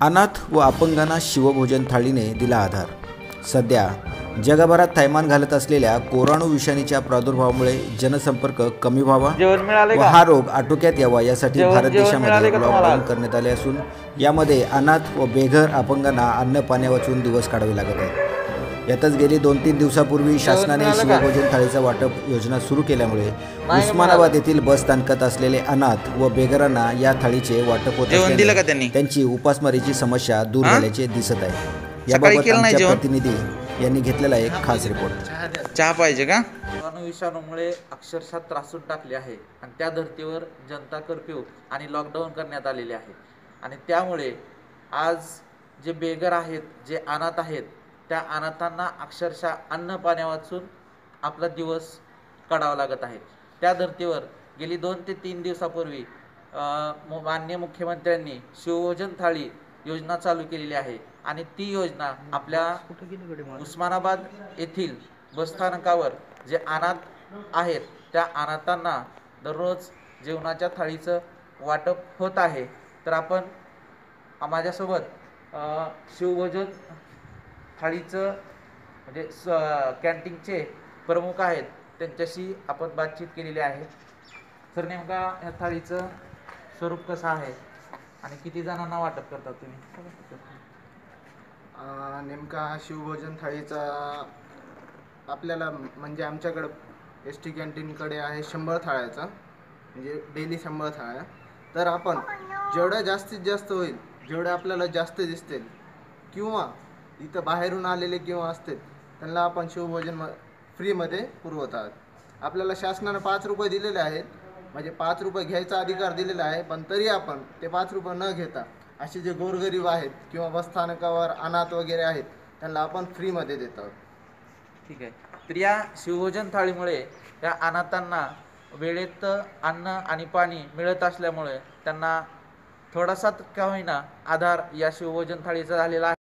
अनाथ व अपंगांना शिवभोजन थाळीने दिला आधार। सध्या जगभरात थैमान घालत असलेल्या कोरोना विषाणूच्या प्रादुर्भावामुळे जनसंपर्क कमी व्हावा व हा रोग आटोक्यात यावा यासाठी भारत देशामध्ये लॉकडाऊन करण्यात आले असून यामध्ये अनाथ व बेघर अपंगांना अन्न पाणी वाचून दिवस काढावे लागत आहेत। यातच गेली 2-3 दिवसापूर्वी शासनाने शिवभोजन थाळीचा वाटप योजना सुरू केल्यामुळे उस्मानाबाद येथील बस स्थानकात असलेले अनाथ व बेघरांना या थाळीचे वाटप होत असल्याने त्यांची उपासमारीची समस्या दूर झाल्याचे दिसत आहे। याबाबत आमच्या प्रतिनिधी यांनी घेतलेला एक खास रिपोर्ट। चहा पाहिजे का? कोरोना विषाणूमुळे अक्षरशः त्रासून टाकले आहे आणि त्या धर्तीवर जनता कर्फ्यू आणि लॉकडाऊन करण्यात आलेले आहे आणि त्यामुळे आज जे बेघर आहेत, जे अनाथ आहेत, त्या अनाथांना अक्षरशः अन्न पाण्या वाचून आपला दिवस काढावा लागत आहे। त्या धर्तीवर गेली 2 ते 3 दिवसापूर्वी माननीय मुख्यमंत्र्यांनी शिवभोजन थाळी योजना चालू केलेली आहे आणि ती योजना आपल्या उस्मानाबाद येथील बसस्थानकावर जे अनाथ आहेत त्या अनाथांना दररोज जेवणाच्या थाळीचं वाटप होत आहे। तर आपण माझ्यासोबत शिवभोजन थाळीचं म्हणजे कॅन्टीनचे प्रमुख आहेत, त्यांच्याशी आपण बातचीत केलेली आहे। तर नेमका ह्या थाळीचं स्वरूप कसं आहे आणि किती जणांना वाटप करता तुम्ही? नेमका शिवभोजन थाळीचा आपल्याला म्हणजे आमच्याकडं ST कॅन्टीनकडे आहे 100 थाळ्याचा, म्हणजे डेली 100 थाळ्या। तर आपण जेवढ्या जास्तीत जास्त होईल, जेवढे आपल्याला जास्त दिसतील किंवा इथं बाहेरून आलेले किंवा असतील त्यांना आपण शिवभोजन फ्रीमध्ये पुरवत आहोत। आपल्याला शासनानं 5 रुपये दिलेले आहेत, म्हणजे 5 रुपये घ्यायचा अधिकार दिलेला आहे, पण तरी आपण ते 5 रुपये न घेता असे जे गोरगरीब आहेत किंवा बसस्थानकावर अनाथ वगैरे आहेत त्यांना आपण फ्रीमध्ये देत आहोत। ठीक आहे। तर या शिवभोजन थाळीमुळे या अनाथांना वेळेत अन्न आणि पाणी मिळत असल्यामुळे त्यांना थोडासा का होईना आधार या शिवभोजन थाळीचा झालेला